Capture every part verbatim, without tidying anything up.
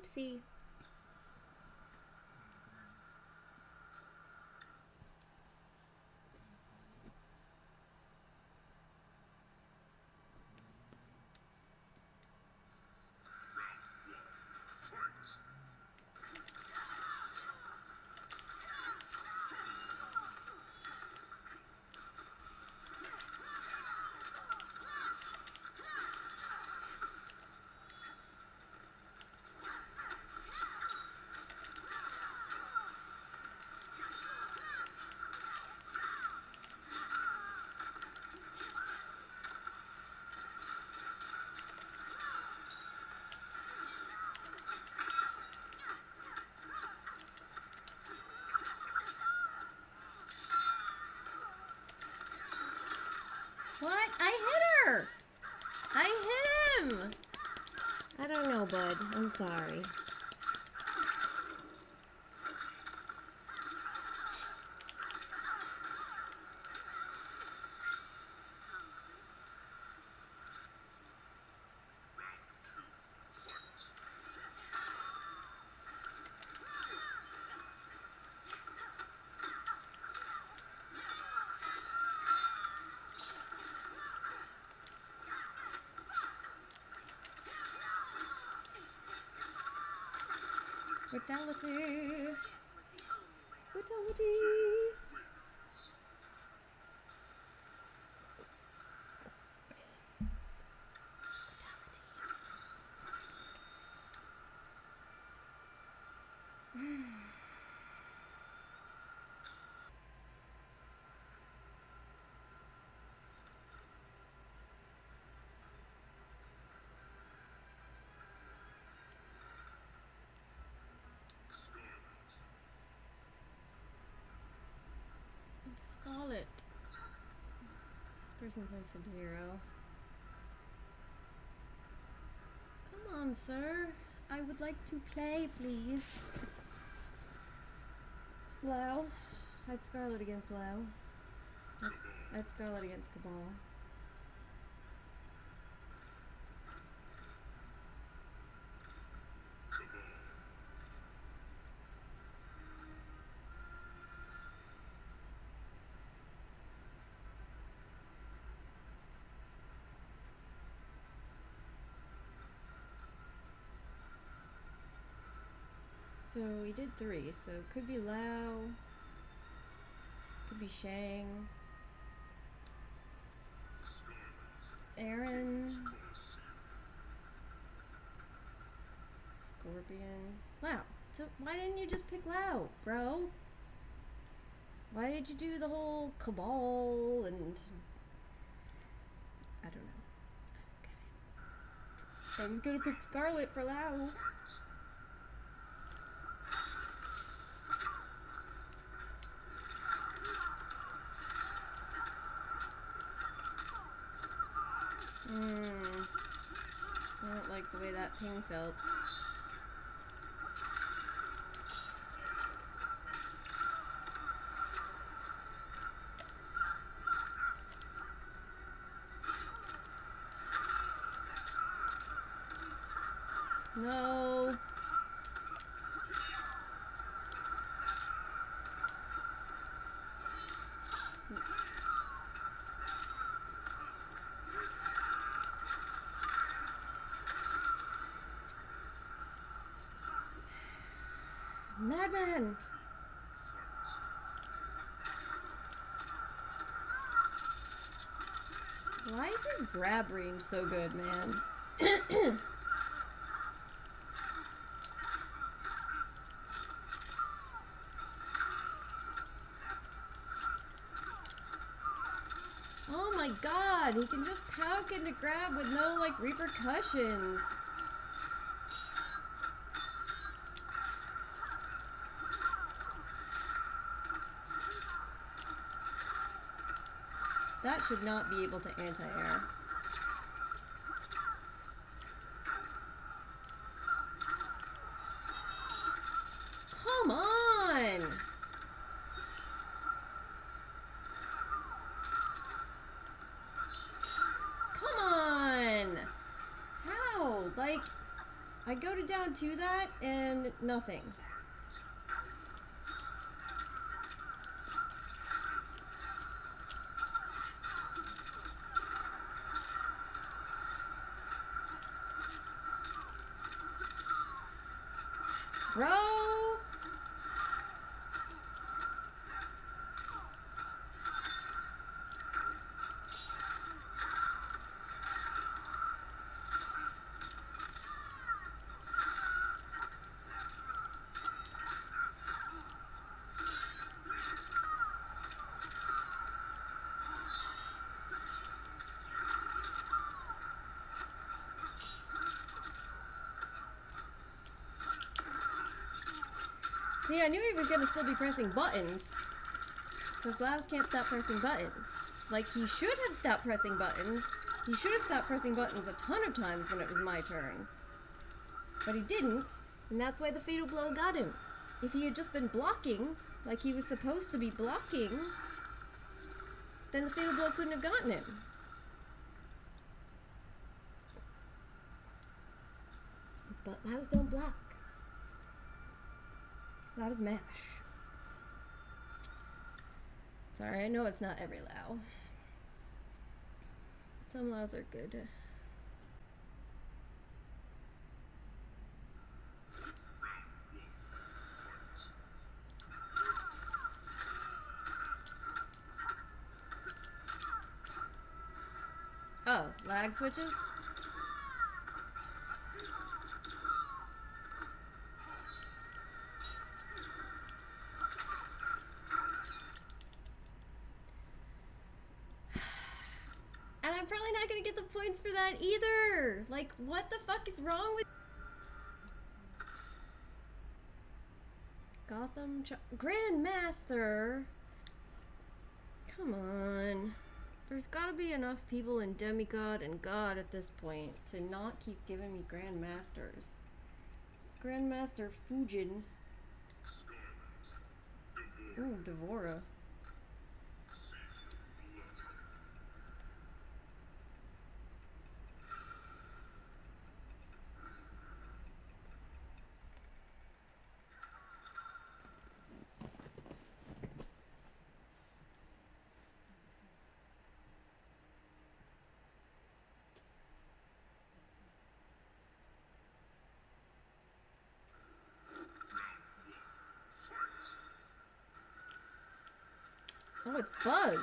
Oopsie. What? I hit her! I hit him! I don't know, bud. I'm sorry. Brutality. Brutality. Scarlet. This person plays Sub-Zero. Come on, sir. I would like to play, please. Lau. I'd Scarlet against Lau. That's, I'd Scarlet against Cabal. So we did three, so it could be Lau, could be Shang, Aaron, Scorpion, Lau. So why didn't you just pick Lau, bro? Why did you do the whole Cabal and... I don't know. I don't get it. I was gonna pick Scarlet for Lau. Hmm. I don't like the way that ping felt. No. Madman! Why is his grab range so good, man? Oh my god, he can just poke into grab with no, like, repercussions. That should not be able to anti-air. Come on! Come on! How? Like, I go to down to that and nothing. Bro! See, I knew he was gonna still be pressing buttons. Because Lavs can't stop pressing buttons. Like, he should have stopped pressing buttons. He should have stopped pressing buttons a ton of times when it was my turn. But he didn't, and that's why the fatal blow got him. If he had just been blocking, like he was supposed to be blocking, then the fatal blow couldn't have gotten him. But Lavs don't block. Lavs mash. Sorry, I know it's not every Lao. Some Laos are good. Oh, lag switches? And I'm probably not gonna get the points for that either. Like, what the fuck is wrong with Gotham Ch Grandmaster? Come on. There's gotta be enough people in Demigod and God at this point to not keep giving me Grandmasters. Grandmaster Fujin. Ooh, Devora. Oh, it's buzzed.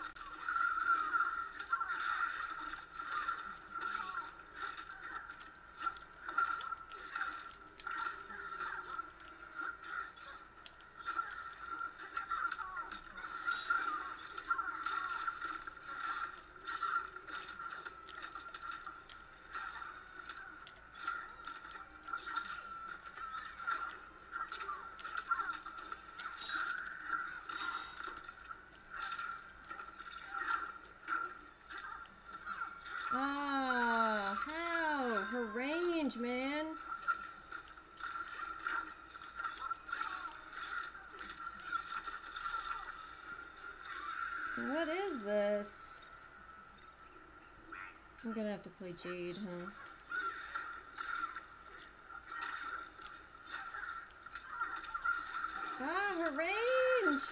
Ah, how? Her range, man. What is this? I'm gonna have to play Jade, huh? Ah, her range!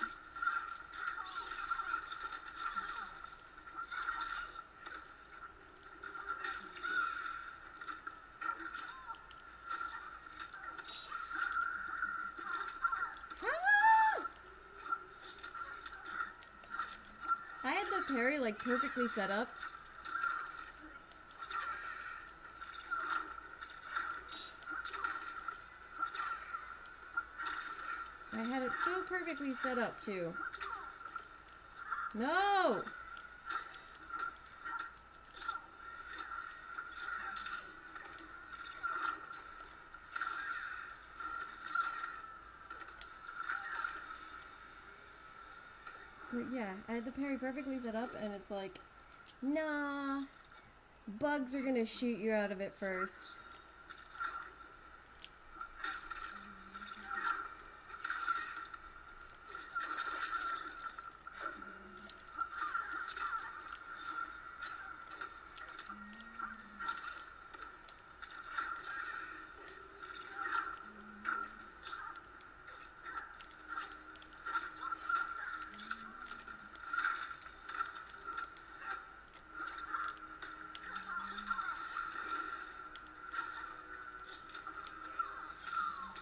I had the parry like perfectly set up. I had it so perfectly set up too. No! But yeah, I had the parry perfectly set up, and it's like, nah, bugs are gonna shoot you out of it first.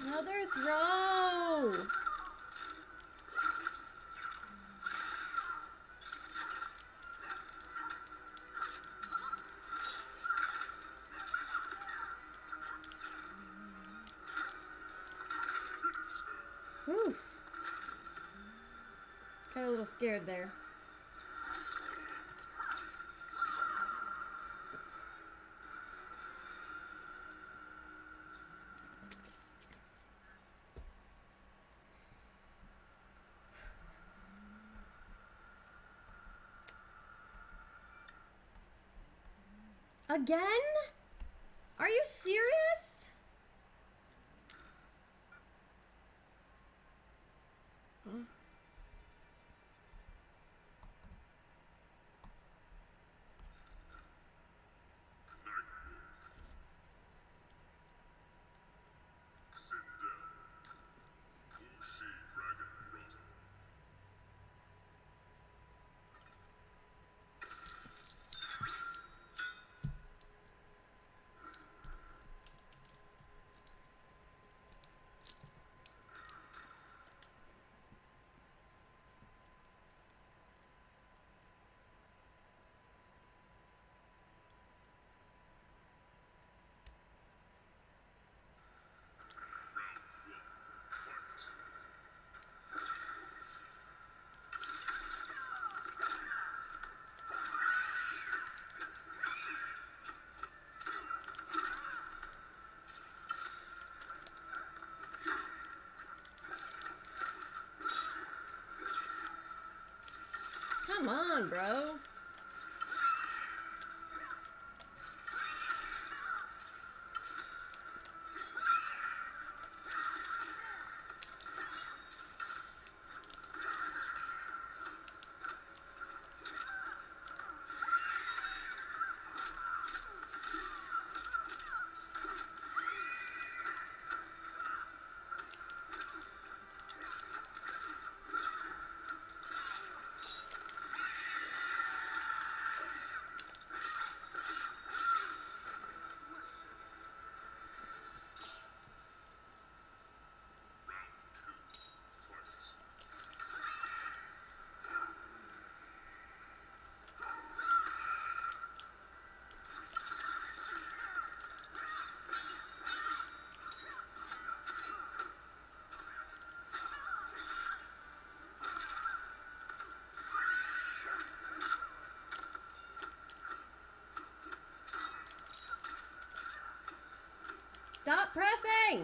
Another throw! Whew. Got a little scared there. Again? Are you serious? Huh? Come on, bro. Stop pressing!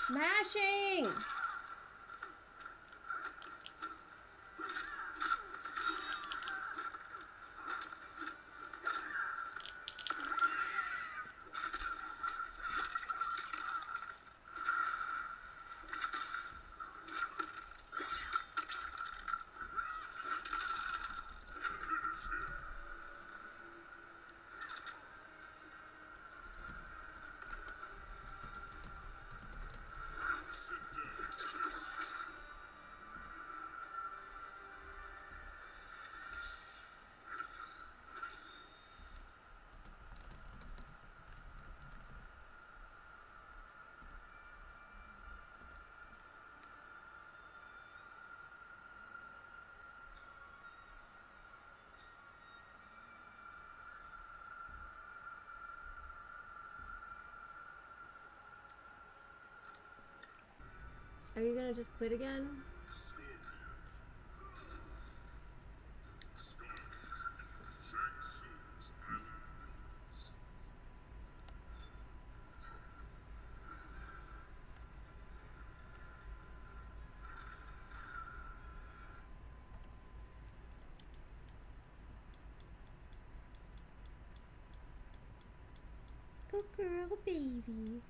Mashing! Are you gonna just quit again? Good girl, baby.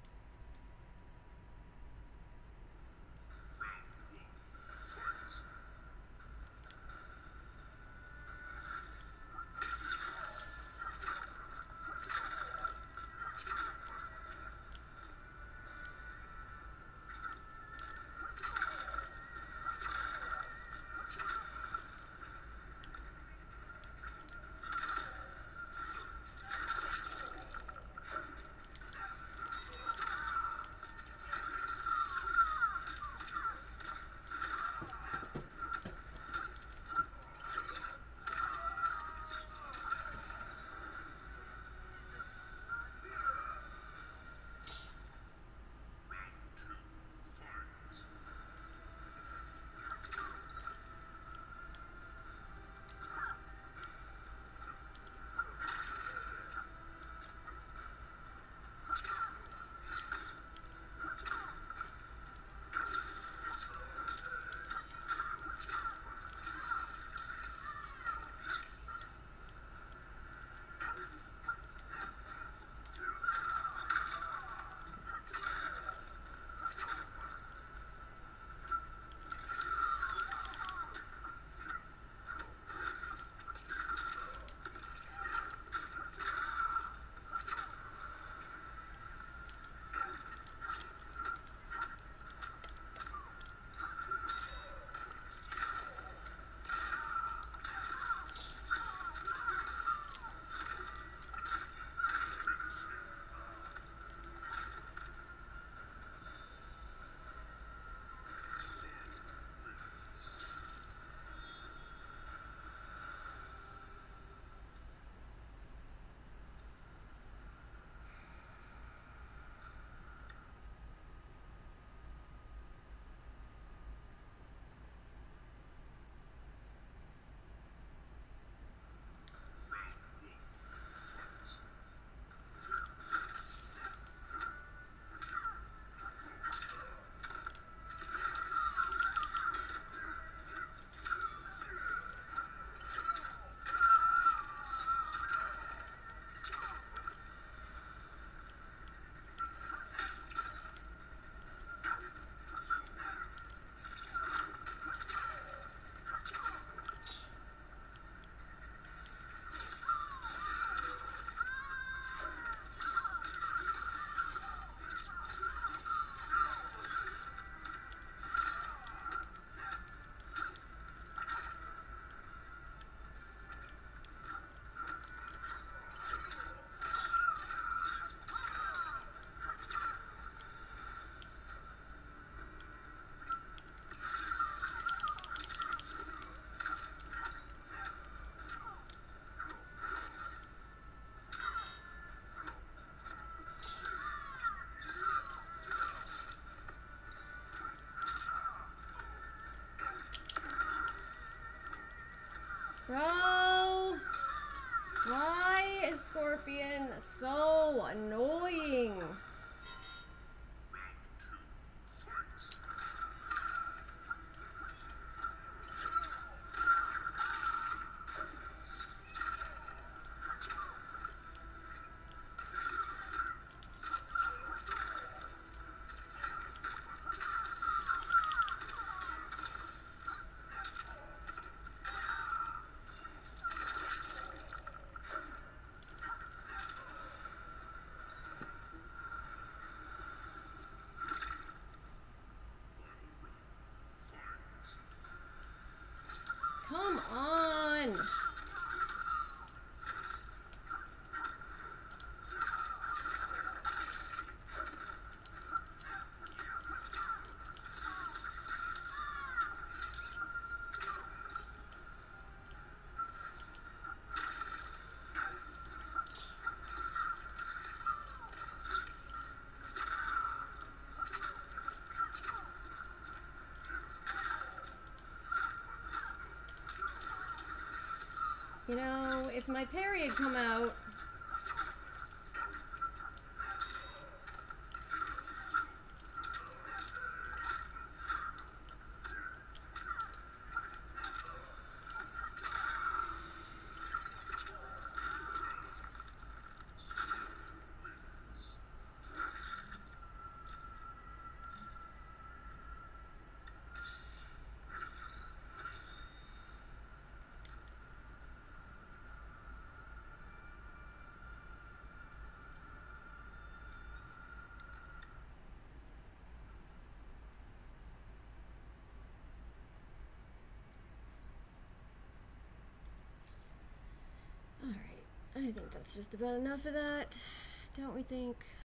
Bro! Why is Scorpion so annoying? You know, if my parry had come out... Alright, I think that's just about enough of that, don't we think?